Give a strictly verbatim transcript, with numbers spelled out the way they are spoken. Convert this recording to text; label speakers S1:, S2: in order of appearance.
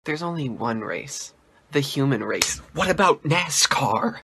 S1: There's only one race. The human race. What about NASCAR?